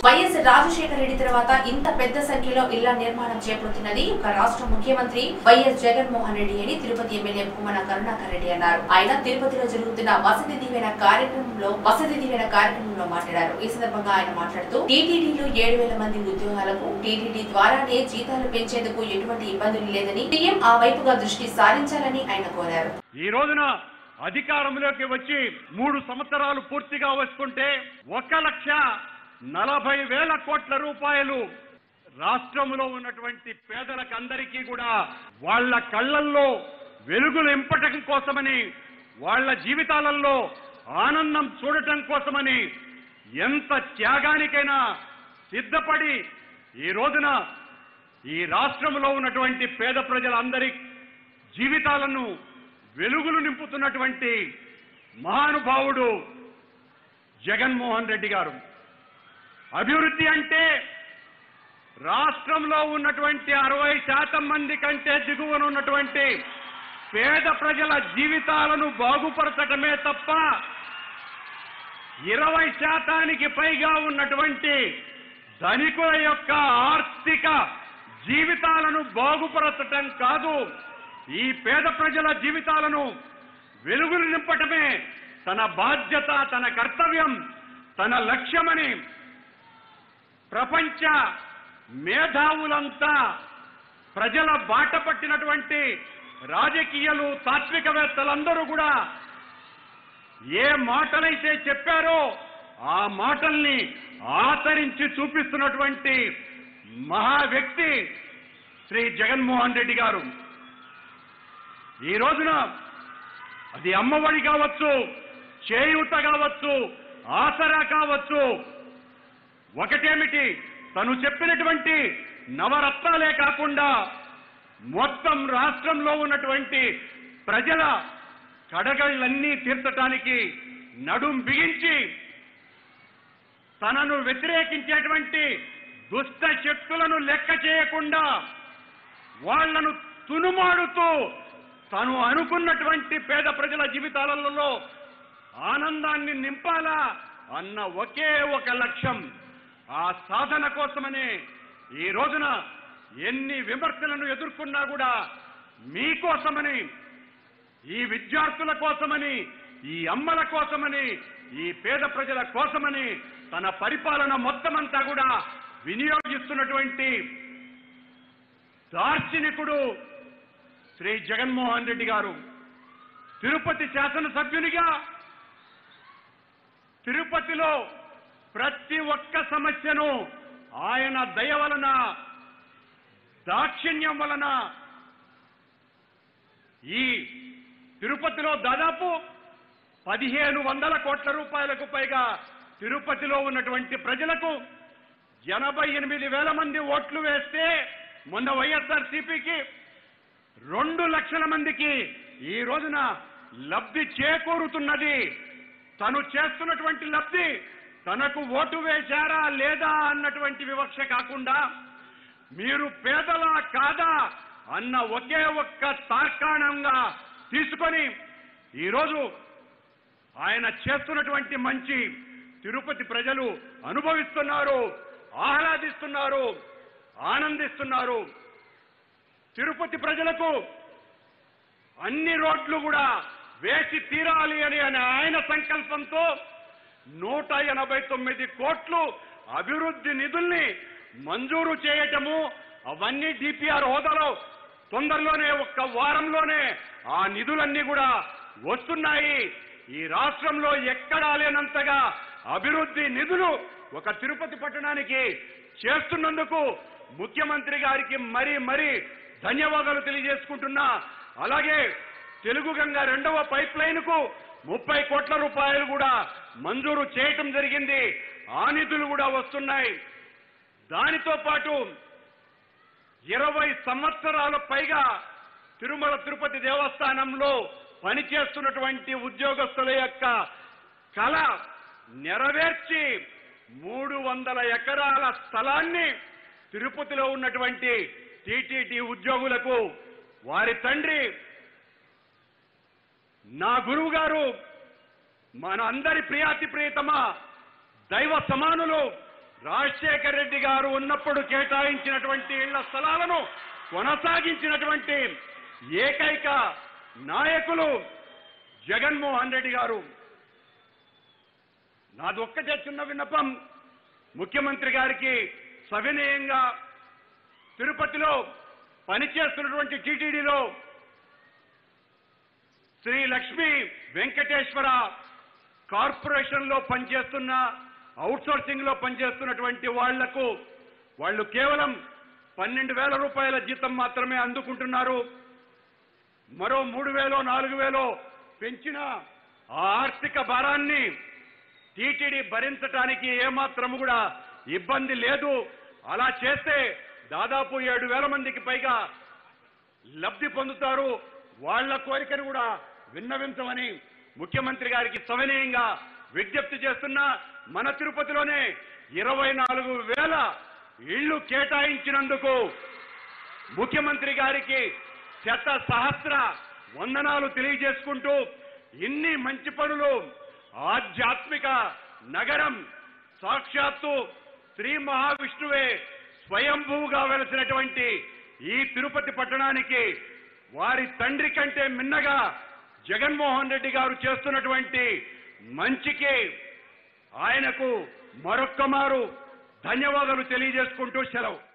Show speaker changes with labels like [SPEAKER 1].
[SPEAKER 1] YS Rajasekhara Reddy తర్వాత ఇంత పెద్ద సంఖ్యలో ఇళ్ల నిర్మాణం చేపడుతున్నది ఒక రాష్ట్ర ముఖ్యమంత్రి వైఎస్ జగన్మోహన్ రెడ్డి అని తిరుపతి ఎమ్మెల్యే భూమన కరుణాకర్ రెడ్డి అన్నారు. ఆయన తిరుపతిలో జరుగుతున్న వసతి దీవెన కార్యక్రమంలో మాట్లాడారు. ఈ సందర్భంగా ఆయన మాట్లాడుతూ టీటీడీలో 7,000 మంది ఉద్యోగాలకు టీటీడీ ద్వారానే జీతాలు పెంచేందుకు ఎటువంటి ఇబ్బందులు లేదని సీఎం ఆ వైపుగా దృష్టి సారించాలని ఆయన కోరారు.
[SPEAKER 2] ఈ రోజున అధికారంలోకి వచ్చి 3 సంవత్సరాలు పూర్తిగా వస్తుంటే 1,40,000 కోట్ల రూపాయలు రాష్ట్రంలో ఉన్నటువంటి పేదలకందరికీ కూడా వాళ్ళ కళ్ళల్లో వెలుగులు నింపటం కోసమని, వాళ్ళ జీవితాలలో ఆనందం చూడటం కోసమని ఎంత త్యాగానికైనా సిద్ధపడి ఈ రోజున ఈ రాష్ట్రంలో ఉన్నటువంటి పేద ప్రజలందరి జీవితాలను వెలుగులు నింపుతున్నటువంటి మహానుభావుడు జగన్మోహన్ రెడ్డి గారు. అభివృద్ధి అంటే రాష్ట్రంలో ఉన్నటువంటి 60% మంది కంటే దిగువన ఉన్నటువంటి పేద ప్రజల జీవితాలను బాగుపరచడమే తప్ప 20% పైగా ఉన్నటువంటి ధనికుల యొక్క ఆర్థిక జీవితాలను బాగుపరచటం కాదు. ఈ పేద ప్రజల జీవితాలను వెలుగులు నింపటమే తన బాధ్యత, తన కర్తవ్యం, తన లక్ష్యమని ప్రపంచ మేధావులంతా, ప్రజల బాట పట్టినటువంటి రాజకీయాలు, తాత్వికవేత్తలందరూ కూడా ఏ మాటలైతే చెప్పారో ఆ మాటల్ని ఆచరించి చూపిస్తున్నటువంటి మహా వ్యక్తి శ్రీ జగన్మోహన్ రెడ్డి గారు. ఈ రోజున అది అమ్మఒడి కావచ్చు, చేయూత కావచ్చు, ఆసరా కావచ్చు, ఒకటేమిటి తను చెప్పినటువంటి నవరత్నాలే కాకుండా మొత్తం రాష్ట్రంలో ఉన్నటువంటి ప్రజల కడగళ్ళన్నీ తీర్చడానికి నడుం బిగించి తనను వ్యతిరేకించేటువంటి దుష్ట శక్తులను లెక్క చేయకుండా వాళ్లను తునుమాడుతూ తను అనుకున్నటువంటి పేద ప్రజల జీవితాలలో ఆనందాన్ని నింపాలా అన్న ఒకే ఒక లక్ష్యం, ఆ సాధన కోసమనే ఈ రోజున ఎన్ని విమర్శలను ఎదుర్కొన్నా కూడా మీకోసమని, ఈ విద్యార్థుల కోసమని, ఈ అమ్మల కోసమని, ఈ పేద ప్రజల కోసమని తన పరిపాలన మొత్తమంతా కూడా వినియోగిస్తున్నటువంటి దార్శనికుడు శ్రీ జగన్మోహన్ రెడ్డి గారు. తిరుపతి శాసనసభ్యునిగా తిరుపతిలో ప్రతి ఒక్క సమస్యను ఆయన దయ వలన, దాక్షిణ్యం వలన ఈ తిరుపతిలో దాదాపు 1,500 కోట్ల రూపాయలకు పైగా తిరుపతిలో ఉన్నటువంటి ప్రజలకు 88,000 మంది ఓట్లు వేస్తే మొన్న వైఎస్ఆర్సీపీకి 2 లక్షల మందికి ఈ రోజున లబ్ధి చేకూరుతున్నది. తను చేస్తున్నటువంటి లబ్ధి తనకు ఓటు వేశారా లేదా అన్నటువంటి వివక్ష కాకుండా మీరు పేదలా కాదా అన్న ఒకే ఒక్క తార్కాణంగా తీసుకొని ఈరోజు ఆయన చేస్తున్నటువంటి మంచి తిరుపతి ప్రజలు అనుభవిస్తున్నారు, ఆహ్లాదిస్తున్నారు, ఆనందిస్తున్నారు. తిరుపతి ప్రజలకు అన్ని రోడ్లు కూడా వేసి తీరాలి అని ఆయన సంకల్పంతో 189 కోట్లు అభివృద్ధి నిధుల్ని మంజూరు చేయటము, అవన్నీ డిపిఆర్ హోదాలో తొందరలోనే, ఒక్క వారంలోనే ఆ నిధులన్నీ కూడా వస్తున్నాయి. ఈ రాష్ట్రంలో ఎక్కడా లేనంతగా అభివృద్ధి నిధులు ఒక తిరుపతి పట్టణానికి చేస్తున్నందుకు ముఖ్యమంత్రి గారికి మరీ ధన్యవాదాలు తెలియజేసుకుంటున్నా. అలాగే తెలుగు గంగ 2వ పైప్ లైన్ కు 30 కోట్ల రూపాయలు కూడా మంజూరు చేయటం జరిగింది. ఆ నిధులు కూడా వస్తున్నాయి. దానితో పాటు 20 సంవత్సరాల పైగా తిరుమల తిరుపతి దేవస్థానంలో పనిచేస్తున్నటువంటి ఉద్యోగస్తుల యొక్క కళ నెరవేర్చి 300 ఎకరాల స్థలాన్ని తిరుపతిలో ఉన్నటువంటి టీటీడీ ఉద్యోగులకు వారి తండ్రి, నా గురువు గారు, మన అందరి ప్రియాతి ప్రియతమ దైవ సమానులు రాజశేఖర రెడ్డి గారు ఉన్నప్పుడు కేటాయించినటువంటి ఇళ్ల స్థలాలను కొనసాగించినటువంటి ఏకైక నాయకులు జగన్మోహన్ రెడ్డి గారు. నాదొక్కటే చిన్న విన్నపం, ముఖ్యమంత్రి గారికి సవినయంగా తిరుపతిలో పనిచేస్తున్నటువంటి టీటీడీలో శ్రీ లక్ష్మీ వెంకటేశ్వర కార్పొరేషన్ లో పనిచేస్తున్న అవుట్సోర్సింగ్ లో పనిచేస్తున్నటువంటి వాళ్ళు కేవలం 12,000 రూపాయల జీతం మాత్రమే అందుకుంటున్నారు. మరో 3,000 4,000 పెంచిన ఆ ఆర్థిక భారాన్ని టీటీడీ భరించడానికి ఏమాత్రం కూడా ఇబ్బంది లేదు. అలా చేస్తే దాదాపు 7,000 మందికి పైగా లబ్ధి పొందుతారు. వాళ్ల కోరికను కూడా విన్నవించమని ముఖ్యమంత్రి గారికి సవినయంగా విజ్ఞప్తి చేస్తున్నా. మన తిరుపతిలోనే 24,000 ఇళ్లు కేటాయించినందుకు ముఖ్యమంత్రి గారికి సహస్ర వందనాలు తెలియజేసుకుంటూ, ఇన్ని మంచి పనులు ఆధ్యాత్మిక నగరం సాక్షాత్తు శ్రీ మహావిష్ణువే స్వయంభూగా వెలసినటువంటి ఈ తిరుపతి పట్టణానికి వారి తండ్రి కంటే మిన్నగా జగన్మోహన్ రెడ్డి గారు చేస్తున్నటువంటి మంచికి ఆయనకు మరొక్కమారు ధన్యవాదాలు తెలియజేసుకుంటూ సెలవు.